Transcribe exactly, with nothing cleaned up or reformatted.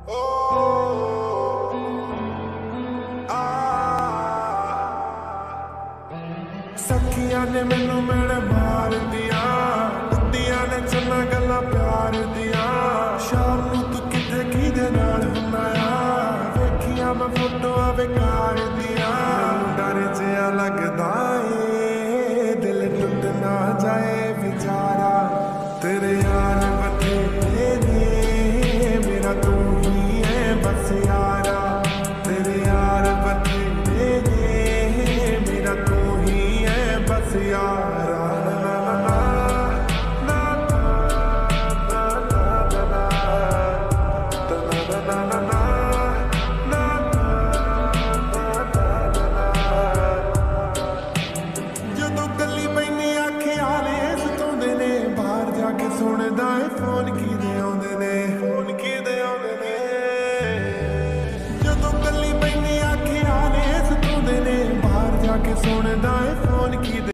सखियां ने मैनू मेरे मार दिया, दिया ने चन्ना गल्ला प्यार दिया। शाम नू तू किथे किदे नाल हुंदा आ, वेखिया मैं फोटोआं बेकार दिया। डर जिहा लगदा ए दिल टुट ना जाए बेचारा, तेरे यार बथेरे ने मेरा तू ही है बस यारा। तेरे यार बथेरे ने मेरा तू ही है बस यारा। ਜਦੋਂ ਗੱਲੀ ਪੈਣੀ ਆਖੇ ਆਲੇ ਸਤਾਉਂਦੇ ਨੇ, ਬਾਹਰ ਜਾ ਕੇ ਸੁਣਦਾ ਏ ਫੋਨ ਕਿਹਦੇ ਆਉਂਦੇ ਨੇ, ਫੋਨ ਕਿਹਦੇ ਆਉਂਦੇ ਨੇ। ਜਦੋਂ ਗੱਲੀ ਪੈਣੀ ਆਖੇ ਆਲੇ ਸਤਾਉਂਦੇ ਨੇ, ਬਾਹਰ ਜਾ ਕੇ ਸੁਣਦਾ ਏ ਫੋਨ ਕਿਹਦੇ